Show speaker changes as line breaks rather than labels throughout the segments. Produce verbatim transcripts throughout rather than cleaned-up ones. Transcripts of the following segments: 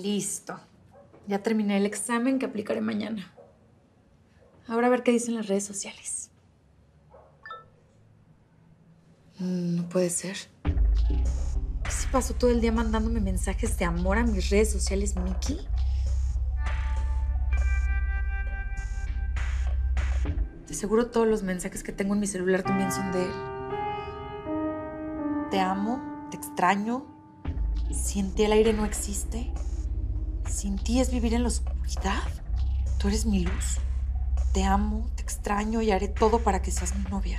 Listo. Ya terminé el examen que aplicaré mañana. Ahora a ver qué dicen las redes sociales. No puede ser. ¿Qué se pasó todo el día mandándome mensajes de amor a mis redes sociales, Miki? De seguro todos los mensajes que tengo en mi celular también son de él. Te amo, te extraño. Sin ti el aire no existe. Sin ti es vivir en la oscuridad. Tú eres mi luz. Te amo, te extraño y haré todo para que seas mi novia.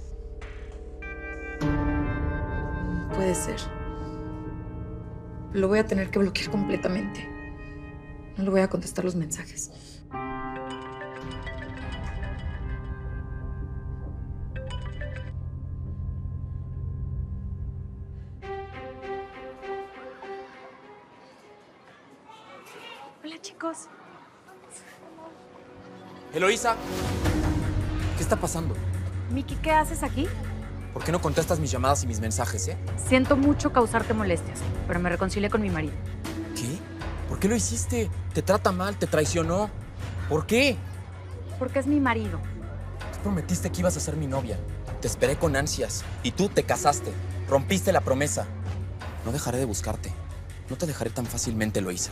No puede ser. Lo voy a tener que bloquear completamente. No le voy a contestar los mensajes. Hola, chicos.
Eloísa, ¿qué está pasando?
Miki, ¿qué haces aquí?
¿Por qué no contestas mis llamadas y mis mensajes, eh?
Siento mucho causarte molestias, pero me reconcilié con mi marido.
¿Qué? ¿Por qué lo hiciste? Te trata mal, te traicionó. ¿Por qué?
Porque es mi marido.
Tú prometiste que ibas a ser mi novia. Te esperé con ansias. Y tú te casaste. Rompiste la promesa. No dejaré de buscarte. No te dejaré tan fácilmente, Eloísa.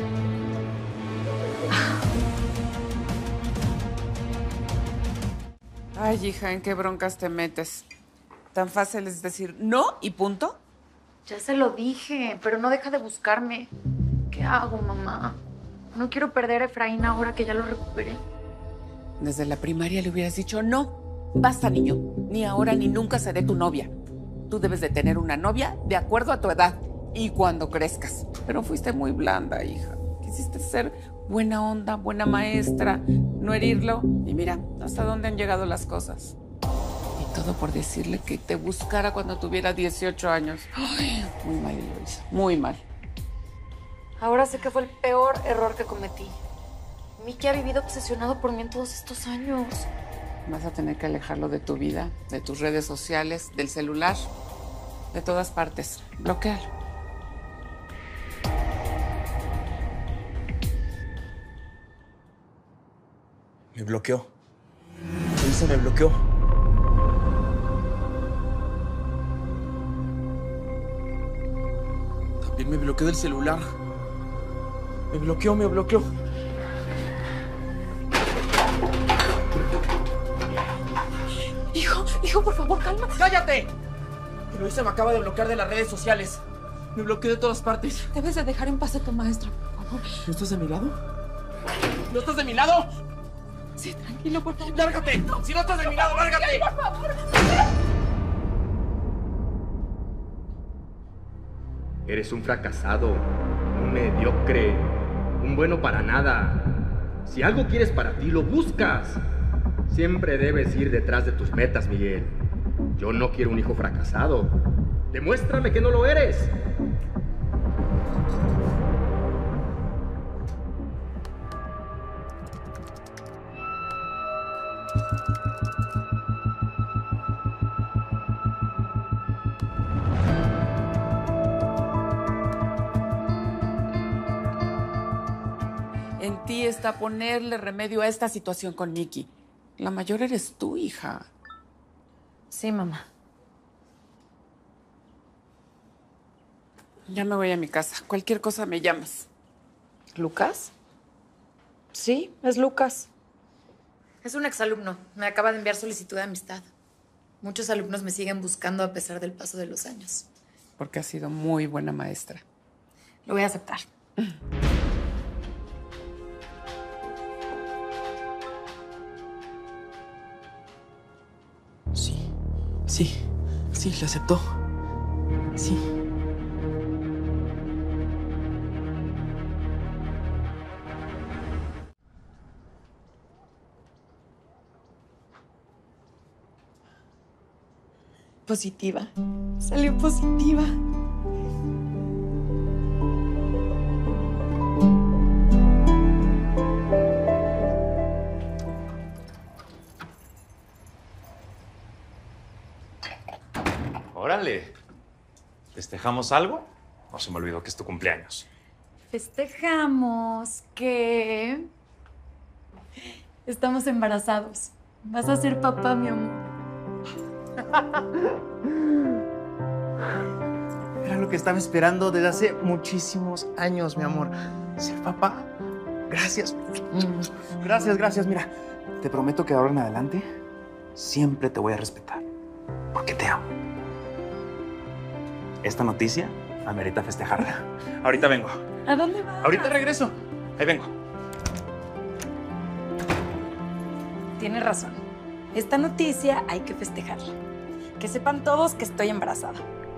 Ay, hija, ¿en qué broncas te metes? ¿Tan fácil es decir no y punto?
Ya se lo dije, pero no deja de buscarme. ¿Qué hago, mamá? No quiero perder a Efraín ahora que ya lo recuperé.
Desde la primaria le hubieras dicho no. Basta, niño. Ni ahora ni nunca seré tu novia. Tú debes de tener una novia de acuerdo a tu edad y cuando crezcas. Pero fuiste muy blanda, hija. Quisiste ser buena onda, buena maestra, no herirlo. Y mira, hasta dónde han llegado las cosas. Y todo por decirle que te buscara cuando tuviera dieciocho años. Ay, muy mal, Eloísa, muy mal.
Ahora sé que fue el peor error que cometí. Miki ha vivido obsesionado por mí en todos estos años.
Vas a tener que alejarlo de tu vida, de tus redes sociales, del celular, de todas partes. Bloquéalo.
Me bloqueó. Eloísa me bloqueó. También me bloqueó del celular. Me bloqueó, me bloqueó.
Hijo, hijo, por favor, cálmate.
¡Cállate! Eloísa me acaba de bloquear de las redes sociales. Me bloqueó de todas partes.
Debes de dejar en paz a tu maestra, por favor.
¿No estás de mi lado? ¿No estás de mi lado?
Sí, tranquilo, por favor.
¡Lárgate! No. Si no estás de mi lado, lárgate.
Por favor.
Eres un fracasado, un mediocre, un bueno para nada. Si algo quieres para ti, lo buscas. Siempre debes ir detrás de tus metas, Miguel. Yo no quiero un hijo fracasado. Demuéstrame que no lo eres.
En ti está ponerle remedio a esta situación con Miki. La mayor eres tú, hija.
Sí, mamá.
Ya me voy a mi casa. Cualquier cosa me llamas.
¿Lucas? Sí, es Lucas. Es un exalumno. Me acaba de enviar solicitud de amistad. Muchos alumnos me siguen buscando a pesar del paso de los años.
Porque has sido muy buena maestra.
Lo voy a aceptar.
Sí, sí, sí, le aceptó. Sí.
Positiva. Salió positiva.
Órale. ¿Festejamos algo? No se me olvidó que es tu cumpleaños. Festejamos que estamos embarazados. Vas a ser papá, mi amor.
Era lo que estaba esperando desde hace muchísimos años, mi amor. Ser papá. Gracias. Gracias, gracias. Mira, te prometo que de ahora en adelante siempre te voy a respetar. Porque te amo. Esta noticia amerita festejarla. Ahorita vengo.
¿A dónde vas?
Ahorita regreso. Ahí vengo.
Tienes razón. Esta noticia hay que festejarla. Que sepan todos que estoy embarazada.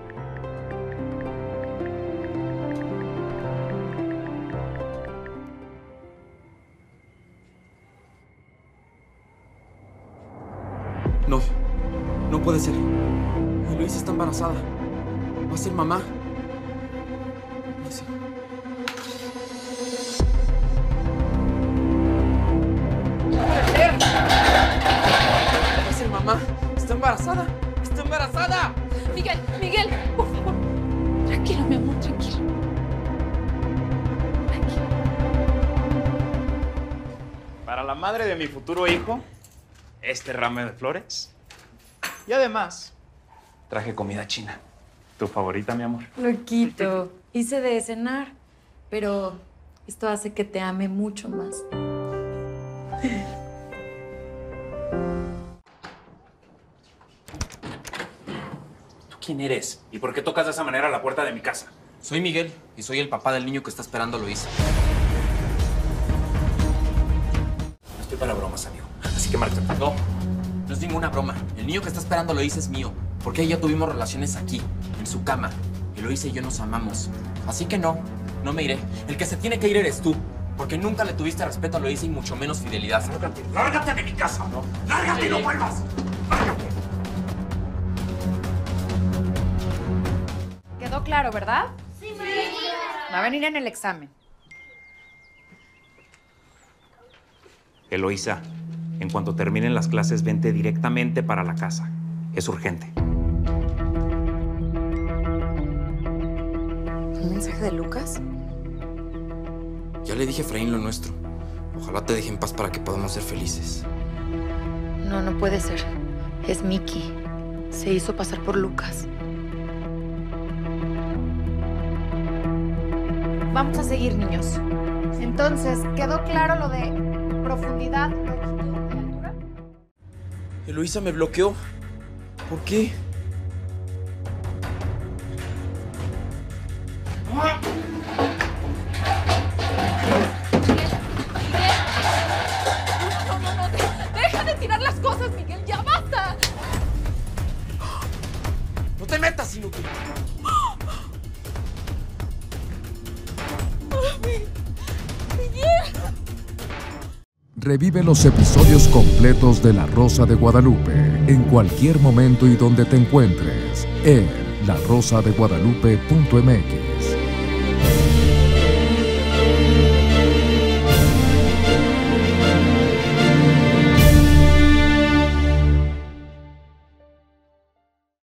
No, no puede ser. Eloísa está embarazada. Va a ser mamá. No sé. Va a ser mamá. Está embarazada. Está embarazada.
Miguel, Miguel, por favor. Tranquilo, mi amor, tranquilo. Tranquilo.
Para la madre de mi futuro hijo, este ramo de flores. Y además, traje comida china. ¿Tu favorita, mi amor?
Loquito. Hice de cenar, pero esto hace que te ame mucho más.
¿Tú quién eres? ¿Y por qué tocas de esa manera la puerta de mi casa? Soy Miguel y soy el papá del niño que está esperando a Eloísa. No estoy para bromas, amigo. Así que márchate. No, no es ninguna broma. El niño que está esperando a Eloísa es mío. Porque ella tuvimos relaciones aquí, en su cama. Eloísa y yo nos amamos. Así que no, no me iré. El que se tiene que ir eres tú. Porque nunca le tuviste respeto a Eloísa y mucho menos fidelidad. ¡Lárgate! ¡Lárgate de mi casa! No. ¡Lárgate y no vuelvas! ¡Lárgate!
Quedó claro, ¿verdad? Sí, maestra. Va a venir en el examen.
Eloísa, en cuanto terminen las clases, vente directamente para la casa. Es urgente.
¿Un mensaje de Lucas?
Ya le dije a Efraín lo nuestro. Ojalá te deje en paz para que podamos ser felices.
No, no puede ser. Es Miki. Se hizo pasar por Lucas.
Vamos a seguir, niños. Entonces, ¿quedó claro lo de profundidad, longitud y altura?
Eloísa me bloqueó. ¿Por qué?
No, no, no. Deja de tirar las cosas, Miguel. ¡Ya basta!
¡No te metas, inútil!
Revive los episodios completos de La Rosa de Guadalupe en cualquier momento y donde te encuentres en la rosa de guadalupe punto m x.